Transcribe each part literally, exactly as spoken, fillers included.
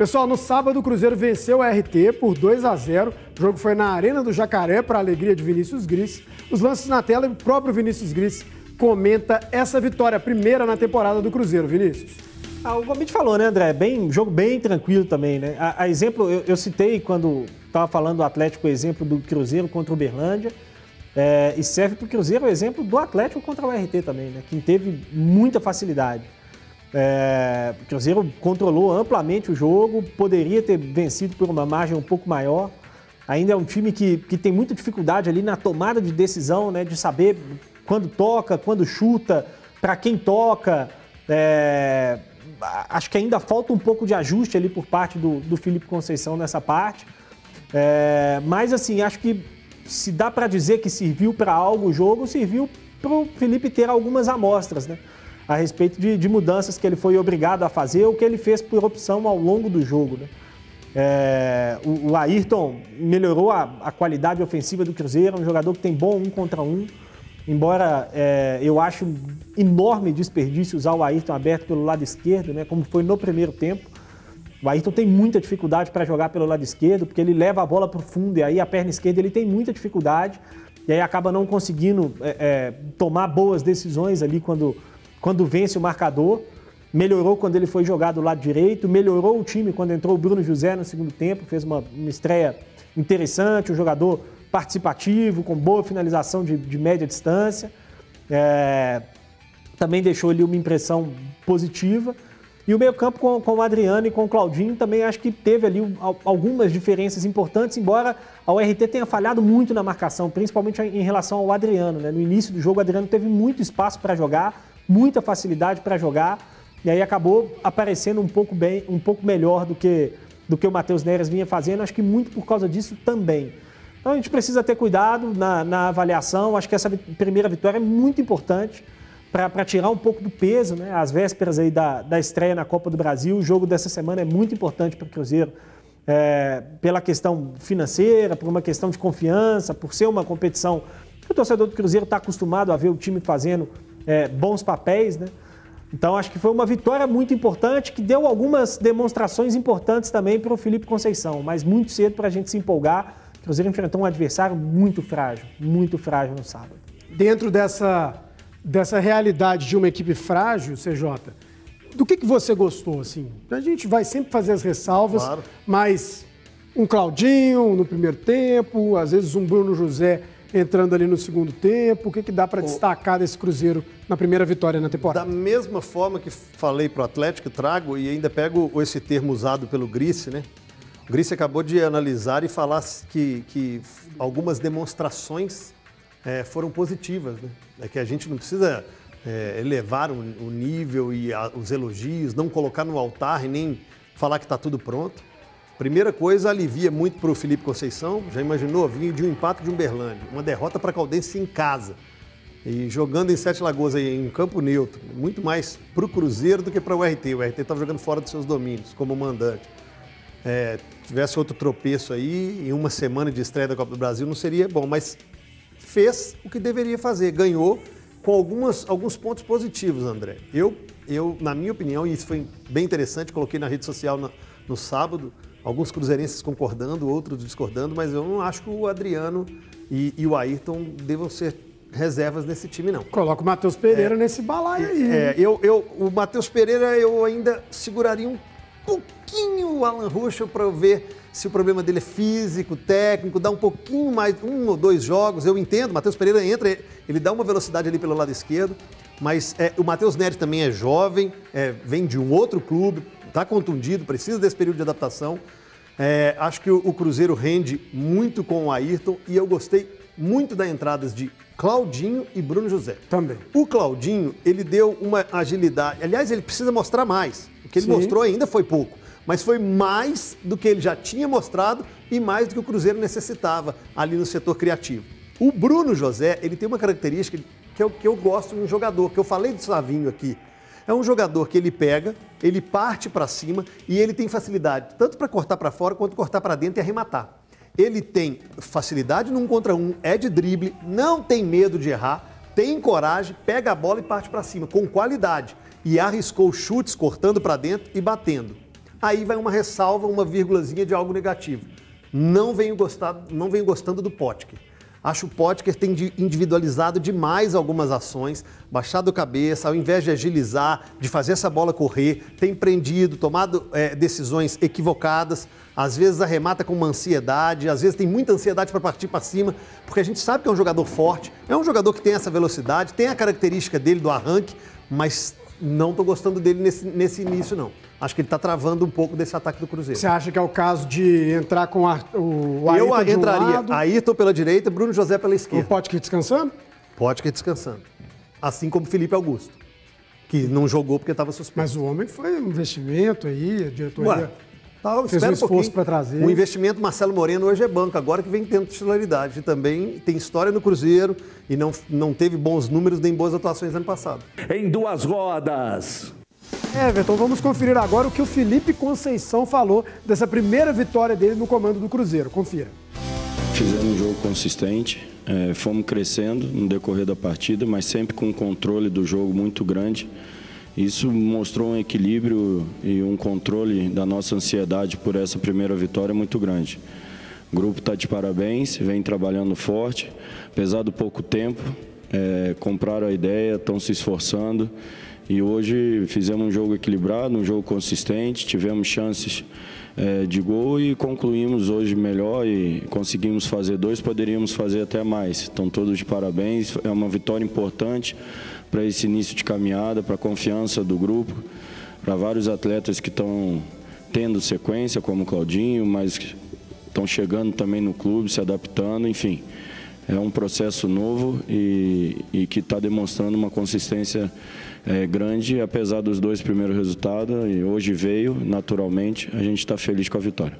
Pessoal, no sábado o Cruzeiro venceu o R T por dois a zero. O jogo foi na Arena do Jacaré, para a alegria de Vinícius Gris. Os lances na tela e o próprio Vinícius Gris comenta essa vitória, a primeira na temporada do Cruzeiro. Vinícius. Ah, o Gomide falou, né, André? Bem, jogo bem tranquilo também, né? A, a exemplo, eu, eu citei quando estava falando do Atlético, o exemplo do Cruzeiro contra o Uberlândia. É, e serve para o Cruzeiro o exemplo do Atlético contra o R T também, né? Que teve muita facilidade. É, o Cruzeiro controlou amplamente o jogo, poderia ter vencido por uma margem um pouco maior. Ainda é um time que, que tem muita dificuldade ali na tomada de decisão, né? De saber quando toca, quando chuta, para quem toca. É, acho que ainda falta um pouco de ajuste ali por parte do, do Felipe Conceição nessa parte. É, mas assim, acho que se dá para dizer que serviu para algo o jogo, serviu para o Felipe ter algumas amostras, né? A respeito de, de mudanças que ele foi obrigado a fazer ou que ele fez por opção ao longo do jogo, né? É, o, o Ayrton melhorou a, a qualidade ofensiva do Cruzeiro, é um jogador que tem bom um contra um, embora é, eu acho um enorme desperdício usar o Ayrton aberto pelo lado esquerdo, né? Como foi no primeiro tempo. O Ayrton tem muita dificuldade para jogar pelo lado esquerdo, porque ele leva a bola para o fundo e aí a perna esquerda ele tem muita dificuldade e aí acaba não conseguindo é, é, tomar boas decisões ali quando, quando vence o marcador. Melhorou quando ele foi jogar do lado direito, melhorou o time quando entrou o Bruno José no segundo tempo, fez uma, uma estreia interessante, um jogador participativo, com boa finalização de, de média distância. É, também deixou ali uma impressão positiva. E o meio-campo com, com o Adriano e com o Claudinho também acho que teve ali algumas diferenças importantes, embora a U R T tenha falhado muito na marcação, principalmente em relação ao Adriano, né? No início do jogo, o Adriano teve muito espaço para jogar, muita facilidade para jogar, e aí acabou aparecendo um pouco, bem, um pouco melhor do que, do que o Matheus Neres vinha fazendo, acho que muito por causa disso também. Então a gente precisa ter cuidado na, na avaliação, acho que essa primeira vitória é muito importante, para tirar um pouco do peso, né? Às vésperas aí da, da estreia na Copa do Brasil, o jogo dessa semana é muito importante para o Cruzeiro, é, pela questão financeira, por uma questão de confiança, por ser uma competição que o torcedor do Cruzeiro está acostumado a ver o time fazendo é, bons papéis, né? Então acho que foi uma vitória muito importante, que deu algumas demonstrações importantes também para o Felipe Conceição, mas muito cedo para a gente se empolgar. O Cruzeiro enfrentou um adversário muito frágil, muito frágil no sábado. Dentro dessa... dessa realidade de uma equipe frágil, C J, do que, que você gostou, assim? A gente vai sempre fazer as ressalvas, claro, mas um Claudinho no primeiro tempo, às vezes um Bruno José entrando ali no segundo tempo, o que, que dá para destacar desse Cruzeiro na primeira vitória na temporada? Da mesma forma que falei para o Atlético, trago e ainda pego esse termo usado pelo Grice, né? O Grice acabou de analisar e falar que, que algumas demonstrações É, foram positivas, né? É que a gente não precisa é, elevar o, o nível e a, os elogios, não colocar no altar e nem falar que está tudo pronto. Primeira coisa, alivia muito para o Felipe Conceição. Já imaginou? Vinha de um empate de Uberlândia, uma derrota para a Caldense em casa e jogando em Sete Lagoas, aí, em campo neutro. Muito mais para o Cruzeiro do que para o R T. O R T estava jogando fora dos seus domínios, como mandante. É, tivesse outro tropeço aí, em uma semana de estreia da Copa do Brasil, não seria bom, mas fez o que deveria fazer, ganhou com algumas, alguns pontos positivos, André. Eu, eu, na minha opinião, e isso foi bem interessante, coloquei na rede social no, no sábado, alguns cruzeirenses concordando, outros discordando, mas eu não acho que o Adriano e, e o Ayrton devam ser reservas nesse time, não. Coloca o Matheus Pereira é, nesse balaio aí. É, eu, eu, o Matheus Pereira eu ainda seguraria um pouquinho o Alan Ruschel para eu ver se o problema dele é físico, técnico, dá um pouquinho mais, um ou dois jogos, eu entendo, o Matheus Pereira entra, ele dá uma velocidade ali pelo lado esquerdo, mas é, o Matheus Neres também é jovem, é, vem de um outro clube, está contundido, precisa desse período de adaptação. É, acho que o, o Cruzeiro rende muito com o Ayrton e eu gostei muito das entradas de Claudinho e Bruno José. Também. O Claudinho, ele deu uma agilidade, aliás, ele precisa mostrar mais, o que ele Sim. mostrou ainda foi pouco. Mas foi mais do que ele já tinha mostrado e mais do que o Cruzeiro necessitava ali no setor criativo. O Bruno José, ele tem uma característica que eu, que eu gosto de um jogador, que eu falei do Savinho aqui. É um jogador que ele pega, ele parte para cima e ele tem facilidade tanto para cortar para fora quanto cortar para dentro e arrematar. Ele tem facilidade num contra um, é de drible, não tem medo de errar, tem coragem, pega a bola e parte para cima, com qualidade. E arriscou chutes cortando para dentro e batendo. Aí vai uma ressalva, uma vírgulazinha de algo negativo. Não venho, gostar, não venho gostando do Potker. Acho que o Potker tem individualizado demais algumas ações, baixado a cabeça, ao invés de agilizar, de fazer essa bola correr, tem prendido, tomado é, decisões equivocadas, às vezes arremata com uma ansiedade, às vezes tem muita ansiedade para partir para cima, porque a gente sabe que é um jogador forte, é um jogador que tem essa velocidade, tem a característica dele do arranque, mas não estou gostando dele nesse, nesse início, não. Acho que ele está travando um pouco desse ataque do Cruzeiro. Você acha que é o caso de entrar com a, o Ayrton Eu de um entraria lado, Ayrton pela direita, Bruno José pela esquerda. o Potker descansando? Potker descansando. Assim como Felipe Augusto, que não jogou porque estava suspenso. Mas o homem foi um investimento aí, a diretoria Ué, tá, fez um esforço para trazer. O investimento Marcelo Moreno hoje é banco, agora que vem tendo titularidade. E também tem história no Cruzeiro e não, não teve bons números nem boas atuações ano passado. Em duas rodas. Everton, vamos conferir agora o que o Felipe Conceição falou dessa primeira vitória dele no comando do Cruzeiro. Confira. Fizemos um jogo consistente, é, fomos crescendo no decorrer da partida, mas sempre com um controle do jogo muito grande. Isso mostrou um equilíbrio e um controle da nossa ansiedade por essa primeira vitória muito grande. O grupo está de parabéns, vem trabalhando forte, apesar do pouco tempo, é, compraram a ideia, estão se esforçando. E hoje fizemos um jogo equilibrado, um jogo consistente, tivemos chances é, de gol e concluímos hoje melhor e conseguimos fazer dois, poderíamos fazer até mais. Estão todos de parabéns, é uma vitória importante para esse início de caminhada, para a confiança do grupo, para vários atletas que estão tendo sequência, como o Claudinho, mas estão chegando também no clube, se adaptando, enfim. É um processo novo e, e que está demonstrando uma consistência é, grande, apesar dos dois primeiros resultados. E hoje veio, naturalmente, a gente está feliz com a vitória.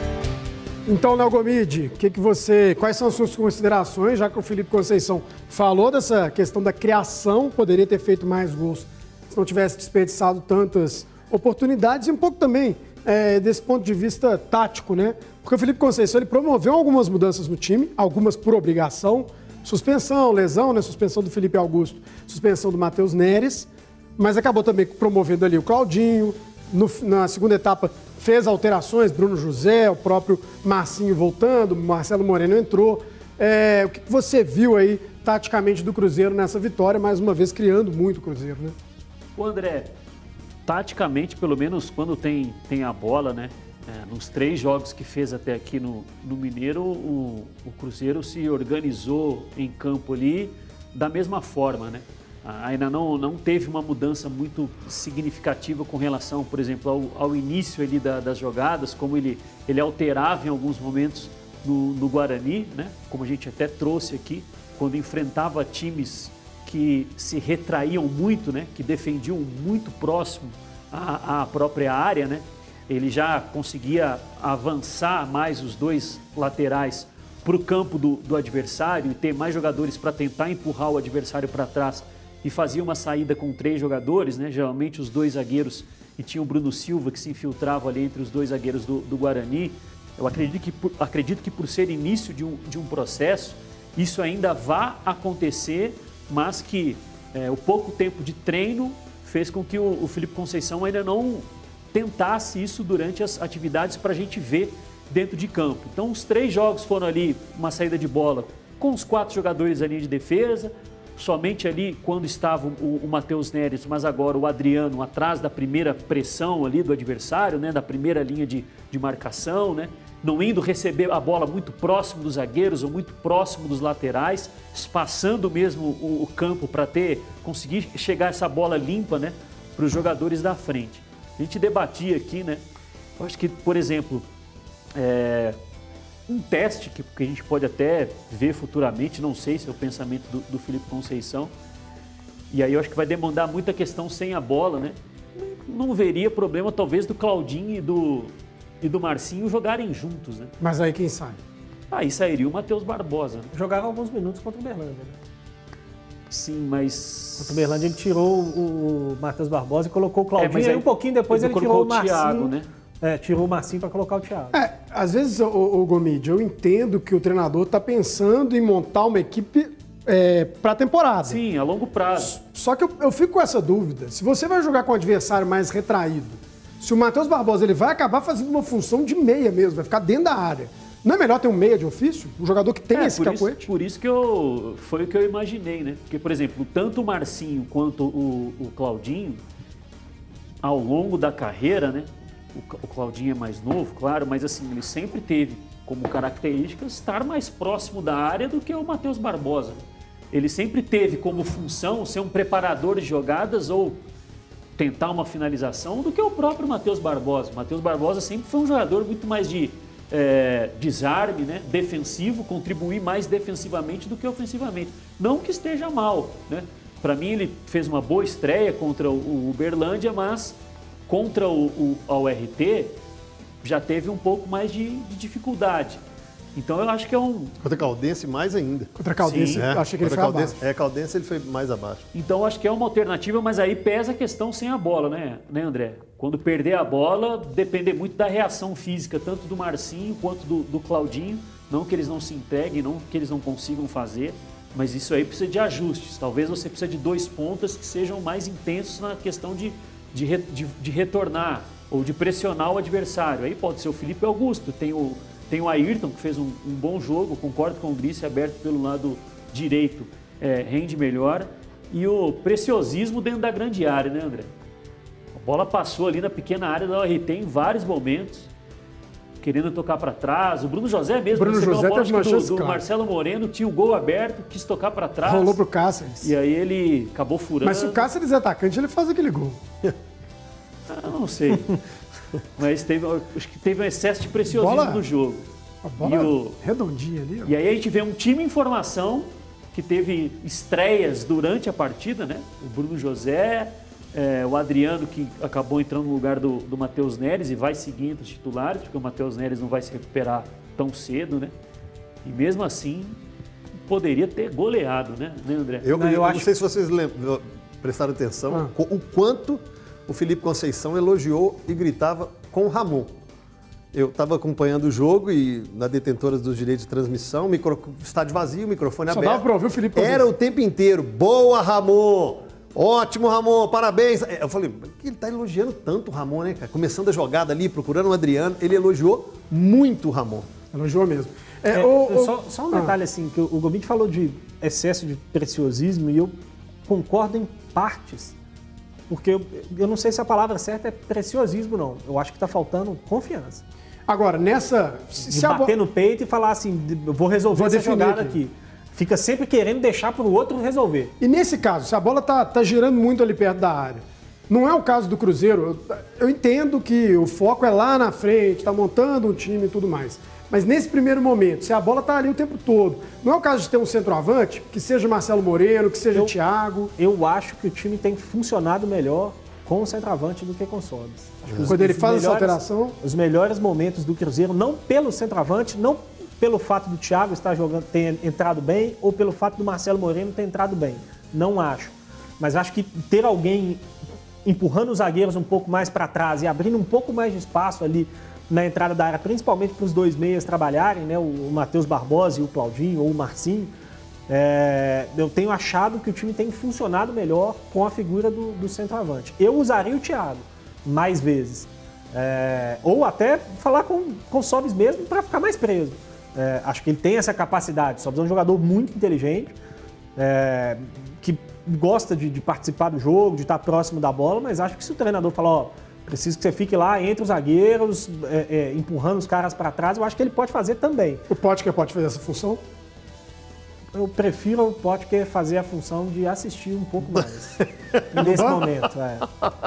Então, Léo Gomide, que que você, quais são as suas considerações, já que o Felipe Conceição falou dessa questão da criação, poderia ter feito mais gols se não tivesse desperdiçado tantas oportunidades, e um pouco também é, desse ponto de vista tático, né? Porque o Felipe Conceição ele promoveu algumas mudanças no time, algumas por obrigação, suspensão, lesão, né? Suspensão do Felipe Augusto, suspensão do Matheus Neres, mas acabou também promovendo ali o Claudinho. No, na segunda etapa fez alterações, Bruno José, o próprio Marcinho voltando, Marcelo Moreno entrou. É, o que você viu aí taticamente do Cruzeiro nessa vitória, mais uma vez criando muito o Cruzeiro, né? O André, taticamente, pelo menos quando tem, tem a bola, né? É, nos três jogos que fez até aqui no, no Mineiro, o, o Cruzeiro se organizou em campo ali da mesma forma, né? Ainda não, não teve uma mudança muito significativa com relação, por exemplo, ao, ao início ali da, das jogadas, como ele, ele alterava em alguns momentos no, no Guarani, né? Como a gente até trouxe aqui, quando enfrentava times que se retraíam muito, né? Que defendiam muito próximo à, à própria área, né? Ele já conseguia avançar mais os dois laterais para o campo do, do adversário e ter mais jogadores para tentar empurrar o adversário para trás, e fazia uma saída com três jogadores, né? Geralmente os dois zagueiros, e tinha o Bruno Silva que se infiltrava ali entre os dois zagueiros do, do Guarani. Eu acredito que, por, acredito que por ser início de um, de um processo, isso ainda vai acontecer, mas que é, o pouco tempo de treino fez com que o, o Felipe Conceição ainda não tentasse isso durante as atividades para a gente ver dentro de campo. Então os três jogos foram ali uma saída de bola com os quatro jogadores ali de defesa, somente ali quando estava o, o Matheus Neres, mas agora o Adriano atrás da primeira pressão ali do adversário, né, da primeira linha de, de marcação, né, não indo receber a bola muito próximo dos zagueiros ou muito próximo dos laterais, espaçando mesmo o, o campo para ter conseguir chegar essa bola limpa, né, para os jogadores da frente. A gente debatia aqui, né, eu acho que, por exemplo, é, um teste que, que a gente pode até ver futuramente, não sei se é o pensamento do, do Felipe Conceição, e aí eu acho que vai demandar muita questão sem a bola, né? Não veria problema talvez do Claudinho e do, e do Marcinho jogarem juntos, né? Mas aí quem sai? Aí sairia o Matheus Barbosa. Né? Jogaram alguns minutos contra o Berlândia, né? Sim, mas... Contra o Berlândia ele tirou o, o Matheus Barbosa e colocou o Claudinho, é, mas aí, aí um pouquinho depois ele, ele tirou o Marcinho. Thiago, né? É, tirou o Marcinho para colocar o Thiago. É, às vezes, o, o Gomide, eu entendo que o treinador está pensando em montar uma equipe é, para a temporada. Sim, a longo prazo. Só que eu, eu fico com essa dúvida. Se você vai jogar com um adversário mais retraído, se o Matheus Barbosa ele vai acabar fazendo uma função de meia mesmo, vai ficar dentro da área. Não é melhor ter um meia de ofício? Um jogador que tem é, esse por cacuete? Isso, por isso que eu, foi o que eu imaginei, né? Porque, por exemplo, tanto o Marcinho quanto o, o Claudinho, ao longo da carreira, né? O, o Claudinho é mais novo, claro, mas assim, ele sempre teve como característica estar mais próximo da área do que o Matheus Barbosa. Ele sempre teve como função ser um preparador de jogadas ou tentar uma finalização do que o próprio Matheus Barbosa. O Matheus Barbosa sempre foi um jogador muito mais de é, desarme, né? Defensivo, contribuir mais defensivamente do que ofensivamente. Não que esteja mal, né? Para mim ele fez uma boa estreia contra o, o Uberlândia, mas contra o, o, a U R T já teve um pouco mais de, de dificuldade. Então eu acho que é um... Contra a Caldense mais ainda. Contra a Caldense, Sim, é. eu achei que ele foi Caldense, abaixo. É, a Caldense ele foi mais abaixo. Então eu acho que é uma alternativa, mas aí pesa a questão sem a bola, né, né André? Quando perder a bola, depender muito da reação física, tanto do Marcinho quanto do, do Claudinho. Não que eles não se entreguem, não que eles não consigam fazer, mas isso aí precisa de ajustes. Talvez você precise de dois pontas que sejam mais intensos na questão de, de, de, de retornar ou de pressionar o adversário. Aí pode ser o Felipe Augusto, tem o, tem o Ayrton, que fez um, um bom jogo, concordo com o Gris, aberto pelo lado direito, é, rende melhor. E o preciosismo dentro da grande área, né, André? A bola passou ali na pequena área da U R T em vários momentos, querendo tocar para trás. O Bruno José mesmo Bruno recebeu José a bola teve uma do, chance do clara. Marcelo Moreno, tinha o gol aberto, quis tocar para trás. Rolou pro Cáceres. E aí ele acabou furando. Mas se o Cáceres é atacante, ele faz aquele gol. Ah, não sei. Mas teve, acho que teve um excesso de preciosismo Bola- no jogo. A bola E o- redondinha ali, ó. E aí a gente vê um time em formação que teve estreias durante a partida, né? O Bruno José, é, o Adriano, que acabou entrando no lugar do, do Matheus Neres e vai seguir entre os titulares, porque o Matheus Neres não vai se recuperar tão cedo, né? E mesmo assim, poderia ter goleado, né, né André? Eu, Não, eu eu não acho- sei se vocês lem- prestaram atenção, Ah. co- o quanto o Felipe Conceição elogiou e gritava com o Ramon. Eu estava acompanhando o jogo e na detentora dos direitos de transmissão, micro, estádio vazio, microfone Só aberto. dava pra ouvir o Felipe Conceição. Era o tempo inteiro. Boa, Ramon! Ótimo, Ramon, parabéns! Eu falei, por que ele está elogiando tanto o Ramon, né, cara? Começando a jogada ali, procurando o Adriano, ele elogiou muito o Ramon. Elogiou mesmo. É, É, o- o- só, só um Ah. detalhe assim, que o o Gomit falou de excesso de preciosismo e eu concordo em partes, porque eu, eu não sei se a palavra certa é preciosismo, não. Eu acho que está faltando confiança. Agora, nessa... Se, De se a bater bo- no peito e falar assim, de- eu vou resolver Vou essa definir jogada aqui. aqui. Fica sempre querendo deixar para o outro resolver. E nesse caso, se a bola tá, tá girando muito ali perto da área, não é o caso do Cruzeiro. Eu, eu entendo que o foco é lá na frente, tá montando um time e tudo mais. Mas nesse primeiro momento, se a bola tá ali o tempo todo, não é o caso de ter um centroavante, que seja Marcelo Moreno, que seja Eu- Thiago. Eu acho que o time tem funcionado melhor com o centroavante do que com o Sobis. Acho que os- Quando ele os faz essa melhores- alteração. Os melhores momentos do Cruzeiro, não pelo centroavante, não pelo fato do Thiago estar jogando, ter entrado bem, ou pelo fato do Marcelo Moreno ter entrado bem. Não acho. Mas acho que ter alguém empurrando os zagueiros um pouco mais para trás e abrindo um pouco mais de espaço ali na entrada da área, principalmente para os dois meias trabalharem, né, o Matheus Barbosa e o Claudinho, ou o Marcinho, é, eu tenho achado que o time tem funcionado melhor com a figura do, do centroavante. Eu usaria o Thiago mais vezes. É, ou até falar com, com o Sobis mesmo para ficar mais preso. É, acho que ele tem essa capacidade. O Sobis é um jogador muito inteligente, é, que gosta de, de participar do jogo, de estar próximo da bola, mas acho que se o treinador falar, ó, preciso que você fique lá entre os zagueiros, é, é, empurrando os caras para trás, eu acho que ele pode fazer também. O Potker pode fazer essa função? Eu prefiro o Potker fazer a função de assistir um pouco mais nesse momento. É.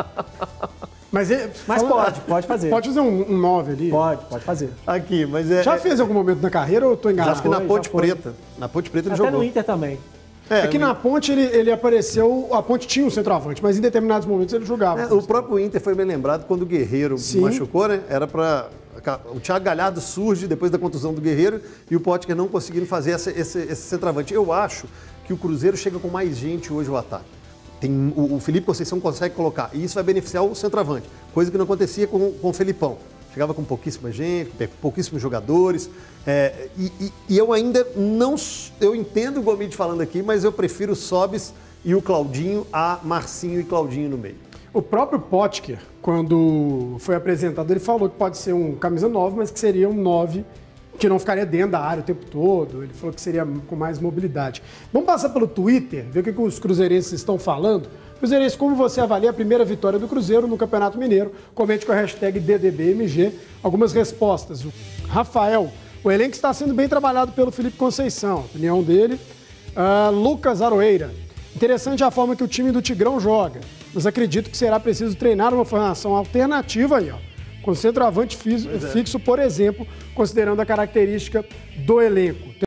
Mas, ele, Mas fala- pode, pode fazer. Pode fazer um, um nove ali. Pode, pode fazer. Aqui, mas é... Já é- fez em algum momento na carreira ou eu tô enganado? Acho que na foi, Ponte já foi. Preta. Na Ponte Preta ele Até jogou. no Inter também. É que na Ponte ele, ele apareceu, a Ponte tinha um centroavante, mas em determinados momentos ele jogava. É, o próprio Inter foi bem lembrado quando o Guerreiro Sim. machucou, né? Era para o Thiago Galhardo surge depois da contusão do Guerreiro e o Potker não conseguindo fazer esse, esse, esse centroavante. Eu acho que o Cruzeiro chega com mais gente hoje ao ataque. Tem, o, o Felipe Conceição consegue colocar e isso vai beneficiar o centroavante, coisa que não acontecia com, com o Felipão. Chegava com pouquíssima gente, com pouquíssimos jogadores. É, e, e- e eu ainda não. Eu entendo o Gomide falando aqui, mas eu prefiro o Sobis e o Claudinho a Marcinho e Claudinho no meio. O próprio Potker, quando foi apresentado, ele falou que pode ser um camisa nove, mas que seria um nove que não ficaria dentro da área o tempo todo. Ele falou que seria com mais mobilidade. Vamos passar pelo Twitter, ver o que, que os cruzeirenses estão falando. Cruzeirense, como você avalia a primeira vitória do Cruzeiro no Campeonato Mineiro? Comente com a hashtag D D B M G. Algumas respostas. O Rafael, o elenco está sendo bem trabalhado pelo Felipe Conceição. Opinião dele. Uh, Lucas Aroeira. Interessante a forma que o time do Tigrão joga, mas acredito que será preciso treinar uma formação alternativa aí, ó, com centroavante fixo, por exemplo, considerando a característica do elenco.